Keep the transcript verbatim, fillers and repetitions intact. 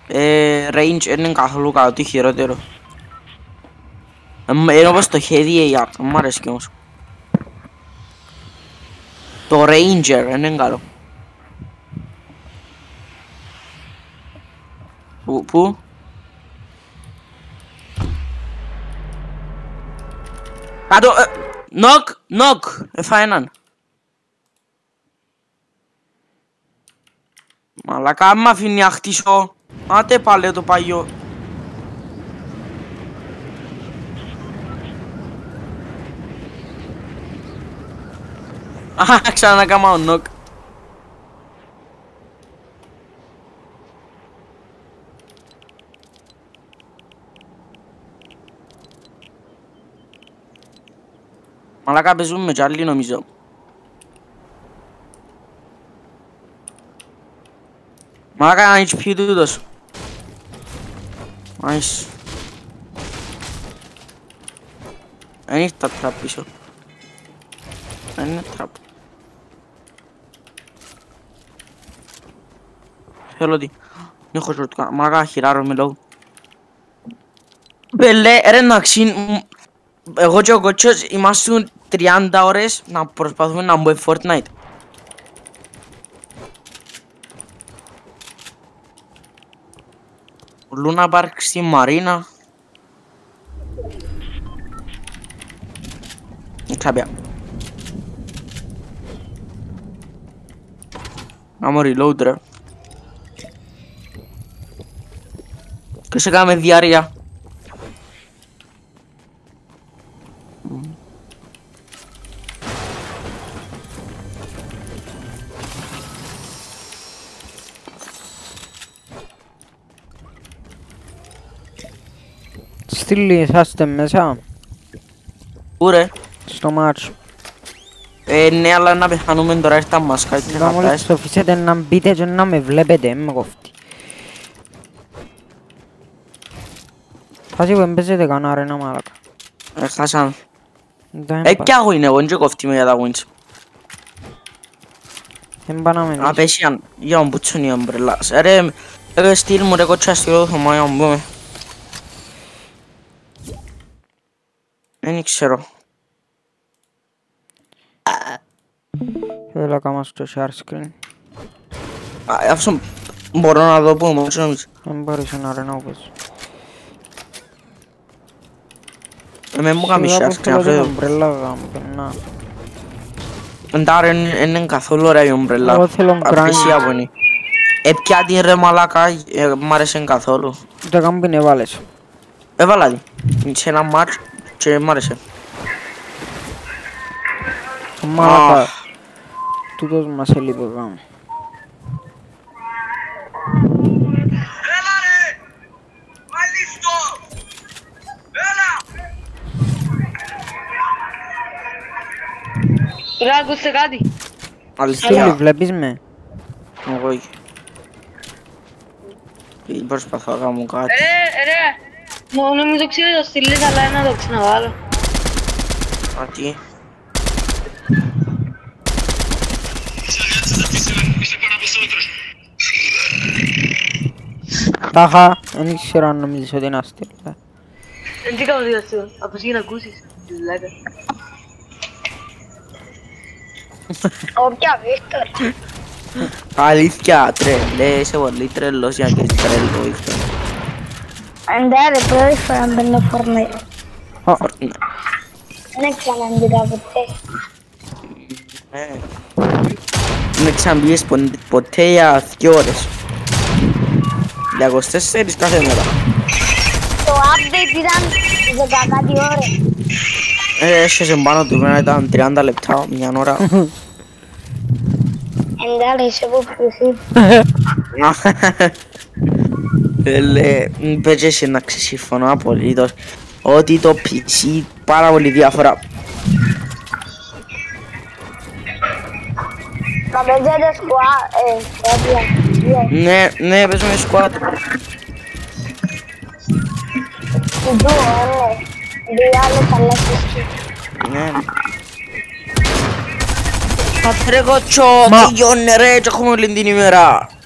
range είναι καθόλου κάτι χειρότερο. Είναι όπως το Heavy έι αρ, μ' αρέσει κι όμως. Το Ranger είναι καλό. Πού, πού? Κάτω, νοκ, νοκ, έφα έναν. Μαλάκα, μ' αφήνει να χτίσω. Άτε πάλι το παγιό. Αχα, ξανακάμα ο νοκ. Μαλάκα παίζουμε κι άλλοι νομίζω. Μαλάκα ένα έιτς πι τούτος. Nice. Δεν ήρθα τραπ πίσω. Δεν είναι τραπ. Θέλω ότι έχω ζωτικά. Μαλάκα χειράρω με λόγω. Μπελέ ρε εντάξει. Εγώ και ο κότσος είμαστε τριάντα ώρες να προσπαθούμε να μπούμε Fortnite. Ο Λούνα Πάρκ στη Μαρίνα. Κάποια. Να μου reload ρε. Και σε κάνουμε διάρκεια. Stillis, είσαστε μέσα. Πού ρε? Στο μάτσο. Ε, ναι, αλλά να πεθανούμε τώρα έρθα μας κάτι να μόλις το αφήσετε να μπείτε και να με βλέπετε, με κόφτει. Φάση που εμπέζετε κανένα ρε να μάλακα. Ε, χάσαμε. Ε, κι άγω είναι εγώ, και κόφτει με για τα wins. Δεν πάνε να με δεις. Απέσιαν, για να μπούτσουν οι ομπρελάς. Ρε, ρε στείλ μου ρε κότσια στείλω το θωμά για να μπούμε. Δεν ξέρω. Θέλω να κάνω στο share screen. Αυτό μπορώ να δω πού όμως νομίζεις. Δεν μπορείς να ρε να πες. Εμέ μου κάνει share screen αυτό. Εντάρ είναι καθόλου ωραία η ομπρέλα. Εγώ θέλω απέσια που είναι. Ε, πια την ρε μαλάκα, μ' άρεσε καθόλου. Το κάνω που έβαλες. Έβαλα την. Σε ένα μάτς και μ' άρεσε. Μαλάκα. Τούτος μας έλειπε γάμο. Έλα ρε! Μάλιστο! Έλα! Ρε, ακούστε κάτι. Αλήθεια. Βλέπεις με. Εγώ όχι. Προσπαθώ να κάνω κάτι. Ρε, ρε. Μόνο μου το ξέρω το στείλεις, αλλά να το ξαναβάλω. Α, τι. Τάχα, δεν ήξερα αν νομίζεις ότι είναι αστείο. Δεν τι κάνω διαστείο, από εσύ να ακούσεις. Όποια Βίκτορ. Αλήθεια, τρελέ, είσαι πολύ τρελός για και είσαι τρελό Βίκτορ. Αντάρε, πρώτη φορά μπαίνω Fortnite. Fortnite. Δεν ξαναμπήκα ποτέ. Δεν ξαναμπήγες ποτέ για δύο ώρες. Για είκοσι τέσσερις κάθε μέρα. Το update ήταν δεκακάτι ώρες. Ε, έσχεσαι πάνω του, πρέπει να ήταν τριάντα λεπτά, μια ώρα. Εντάρε, είσαι από πλουσί. Λε, πέτσε να ξεσυμφωνώ απολύτως ότι το πι σι πάρα πολύ διάφορα. Να παίζετε σκουά, ε, έπια. Ναι, ναι, παίζουμε σκουάτ. Του, ναι. Δύο άλλες άλλες φυσκή. Ναι. Κάτσε ρε κότσο, τελειώνε ρε, και έχουμε όλη την ημέρα.